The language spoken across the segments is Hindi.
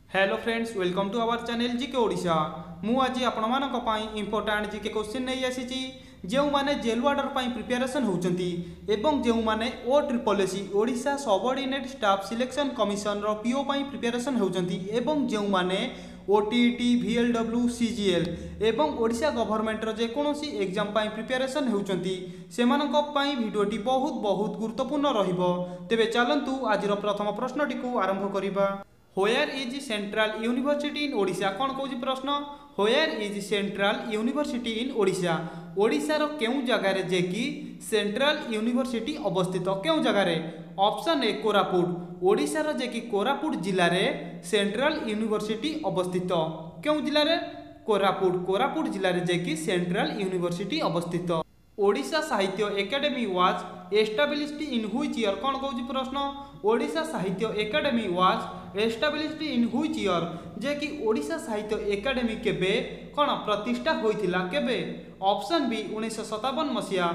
Hello friends, welcome to our channel GK Odisha. मु आज आपण इंपोर्टाट जीके क्वेश्चन नहीं आसी जो मैंने जेल वार्डर प्रिपेरेसन होती एवं जो मैंने O triple SC Odisha subordinate staff selection commission PO preparation होती एवं जो मैंने ओटीटी VLW CGL एवं ओडिशा गवर्नमेंटर जेकोसी एग्जाम प्रिपेरेसन होती से भिडियोटी बहुत बहुत गुरुत्वपूर्ण रहिबो। तेबे चलंतु आज प्रथम प्रश्नटी को आरंभ करिबा। Where is Central University in Odisha? कौन कौन प्रश्न? Where is Central University in Odisha? Odisha रो केउ जगह रे जे कि सेंट्रल यूनिवर्सिटी अवस्थित केउ जगह रे? Option A Koraput. ओडिशा रो जे कि कोरापुट जिला रे सेंट्रल यूनिवर्सिटी अवस्थित केउ जिला रे? कोरापुट। कोरापुट जिला रे जे कि सेंट्रल यूनिवर्सिटी अवस्थित। Odisha Sahitya academy was established in which year? कौन कौन प्रश्न? Odisha Sahitya academy was established in which year? जे कि ओडिशा साहित्य एकेडमी केबे कौन प्रतिष्ठा होइथिला केबे? Option B 1957 मसिया।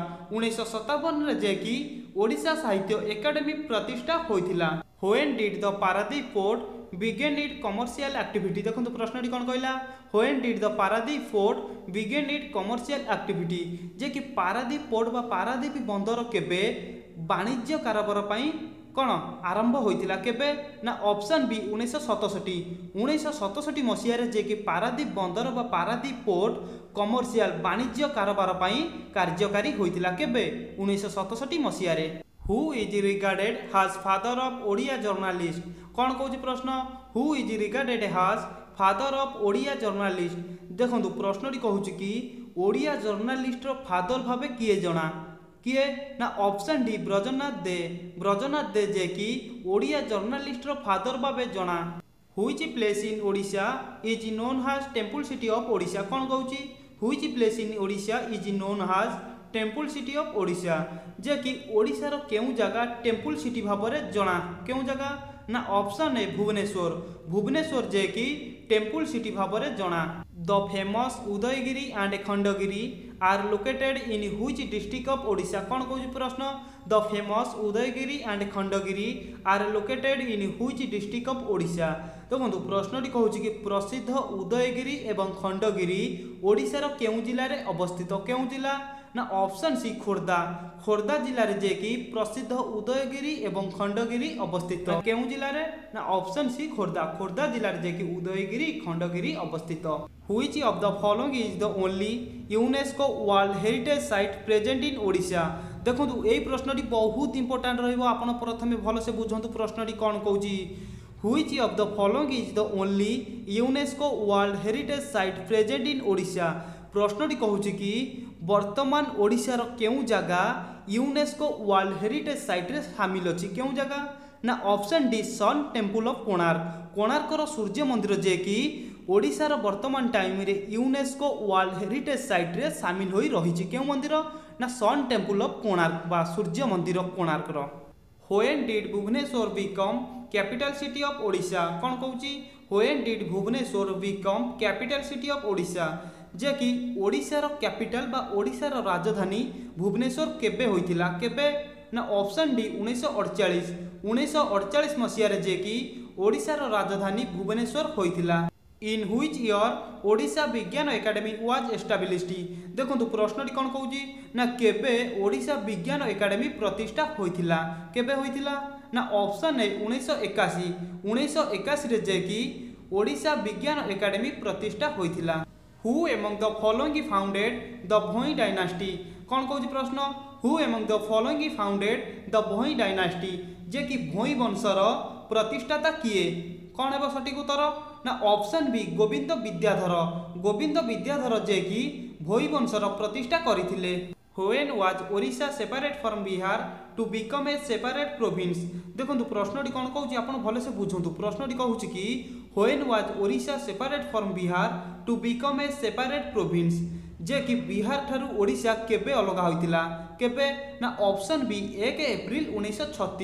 1957 रे जे कि ओडिशा साहित्य एकेडमी प्रतिष्ठा होइथिला। When did the Paradip port begin it commercial activity? देखो प्रश्नटी कौन कहला? When did the Paradip port begin it commercial activity? जे कि पारादीप पोर्ट बा पारादीप बंदर केबे वाणिज्य कारोबार पई कौन आरंभ होइतिला केबे? ना ऑप्शन बी 1967। 1967 मसिया रे जे कि पारादीप बंदर बा पारादीप पोर्ट कमर्शियल वाणिज्य कारोबार पई कार्यकारी होइतिला केबे? 1967 मसिया रे। Who is regarded as father of Odia journalist? कौन कौन प्रश्न? Who is regarded as father of Odia journalist? देखो प्रश्नटी कहूँ कि ओडिया जर्नलिस्ट फादर भावे किए जना किए? ना ऑप्शन डी ब्रजनाथ दे। ब्रजनाथ दे जे कि ओडिया जर्नलिस्ट फादर भावे जना। Which place in Odisha is known as temple city of Odisha? कौन कहूँ? Which place in Odisha is known as temple city of Odisha? जे कि ओडिशार केउ जगह टेम्पल सिटी भाव में जना केउ जगह? ना ऑप्शन है भुवनेश्वर। भुवनेश्वर जे कि टेम्पल सिटी भाव में जना। The famous Udayagiri and Khandagiri are located in which district of Odisha? कौन कौन प्रश्न? The famous Udayagiri and Khandagiri are located in which district of Odisha? देखो प्रश्नटी कहूँ कि प्रसिद्ध उदयगिरी एवं खंडगिरी ओडिशार केउ जिले में अवस्थित केउ जिला? ना ऑप्शन सी खोर्धा। खोर्धा जिले में जे कि प्रसिद्ध उदयगिरी एवं खंडगिरी अवस्थित केउ जिले में? ना ऑप्शन सी खोर्धा। खोर्धा जिले में जे कि उदयगिरी खंडगिरी अवस्थित। Which of the following is the only UNESCO world heritage site present in Odisha? देखो यही प्रश्नटी बहुत इंपोर्टाट रहिबो। आपण प्रथमे भल से बुझंतु प्रश्नटी कौन कहूची। Which of the following is the only UNESCO world heritage site present in Odisha? प्रश्नटी कहूँ कि वर्तमान ओडिशार केउ जगह यूनेस्को वर्ल्ड हेरिटेज साइट रे शामिल अछि केउ जगह? ना option D sun temple of Konark. कोणार्कर सूर्य मंदिर जे कि ओडिशार वर्तमान टाइम रे यूनेस्को वर्ल्ड हेरिटेज साइट रे शामिल होई रहिछि केउ मंदिर? ना सन टेम्पल ऑफ कोणार्क बा सूर्य मंदिर कोणार्कर। When did Bhubaneswar become capital city of Odisha? कौन कहूँ? When did Bhubaneswar become capital city of Odisha? जे कि ओडिशार कैपिटल बा ओडिशार राजधानी भुवनेश्वर केबे होइथिला केबे? ना ऑप्शन डी 1948। 1948 मसिया रे जे कि ओडिशार राजधानी भुवनेश्वर होइथिला। In which year Odisha Vigyan academy was established? देखो प्रश्नटी कौन कहूँ? ना केबे ओडिशा विज्ञान एकेडमी प्रतिष्ठा होइथिला केबे होइथिला? ना ऑप्शन है 1981। 1981 रे जे कि ओडिशा विज्ञान एकेडमी प्रतिष्ठा होइथिला। Who among the following founded the Bhoi dynasty? कौन कहूँ प्रश्न? Who among the following founded the Bhoi dynasty? जे कि भोई वंशर प्रतिष्ठाता किए? कौन है सठिक उत्तर? ना ऑप्शन बी गोविंद विद्याधर। गोविंद विद्याधर जे कि भोई वंशर प्रतिष्ठा करथिले। When was Odisha separate from Bihar to become a separate province? देखो प्रश्नटी कौन कहूँ आपण भल से बुझंतु। प्रश्नटी कहूँ कि when was Odisha separate from Bihar to become a separate province? जे कि बिहार ठारू ओडिशा केबे अलग होइतिला केबे? ना ऑप्शन बी 1 एप्रिल 1936।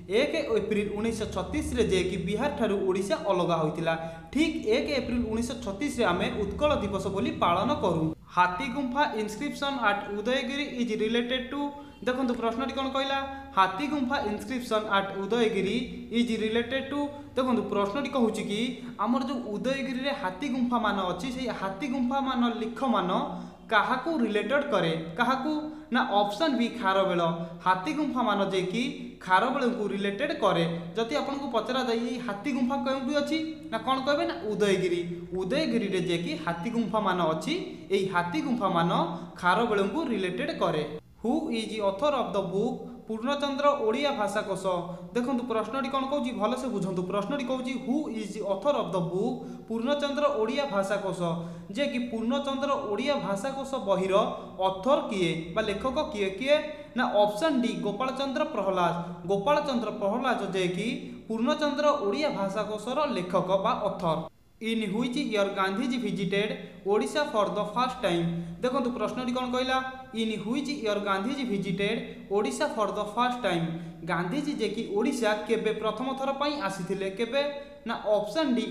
1 एप्रिल 1936 रे जे कि बिहार ठारू ओडिशा अलग होइतिला। ठीक 1 एप्रिल 1936 रे आमे उत्कल दिवस बोली पालन करू। Hathi Gumpha inscription at Udayagiri is related to देखो प्रश्न कौन कहला Hathi Gumpha inscription at Udayagiri is related to देखो प्रश्न कहूँ कि आमर जो उदयगिरी रे हाथी गुंफा मान अच्छी से हाथी गुंफा मान लिख मान काहाकू रिलेटेड करे काहाकू ना ऑप्शन बी खारबेल हाथी गुंफा मान जे कि खारबेल को रिलेटेड करे। जदि आपन को पचरा जाए हाथी गुंफा केउठी अछि ना कौन कहबे ना उदयगिरी उदयगिरी रे जे कि हाथी गुंफा मान अछि एई हाथी गुंफा मान खारबेल को रिलेटेड करे। Who is author of the book Purnachandra Odia Bhasha Kosh देखो प्रश्न कौन कौन भल से बुझंतु प्रश्न कहूँ who is author of the book Purnachandra Odia Bhasha Kosh जे कि पूर्णचंद्र ओडिया भाषा कोश बहिर ऑथर किए बा लेखक किए किए ना ऑप्शन डी गोपाल चंद्र प्रहलाद जे कि पूर्णचंद्र ओडिया भाषा कोशर लेखक बा author. In which year Gandhiji visited Odisha for the first time देखो प्रश्न कौन कहला in which year Gandhiji visited Odisha for the first time Gandhiji जे कि ओडिशा केबे प्रथम थर पई आसीथिले केबे ना ऑप्शन डी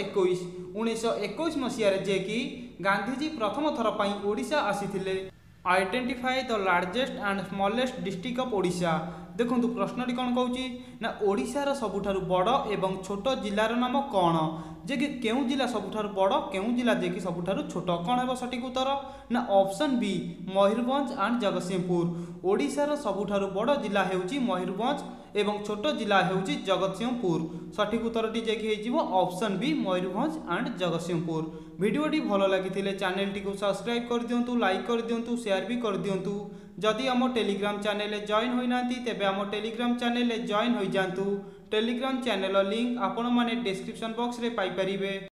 1921 मसीह जे कि गांधीजी प्रथम थर पई ओडिशा आसीथिले। Identify the largest and smallest district of Odisha देखो प्रश्न कौन कहूँ ना ओडिशार सबुठारु बड़ एवं छोट जिलार नाम कौन जे कि केउं जिला सबुठारु बड़ केउं जिला जे कि सबुठारु छोट कौन है सठिक उत्तर ना option B Mayurbhanj and Jagatsinghpur ओडिशार सबुठारु बड़ जिला हेउची मयूरभंज एवं छोट जिला हेउची जगतसिंहपुर सठिक उत्तरटी जे कि हेजिवो option B Mayurbhanj and Jagatsinghpur. वीडियोटी भल लगी चैनल टी को सब्सक्राइब कर दियंतु लाइक कर दियंतु शेयर भी कर दियंतु। जदि आम टेलीग्राम चैनल जॉइन होई नांती तेबे आम टेलीग्राम चैनल जॉइन होई जांतु। टेलीग्राम चैनल लिंक आपण माने डिस्क्रिप्शन बॉक्स रे पाई परिबे।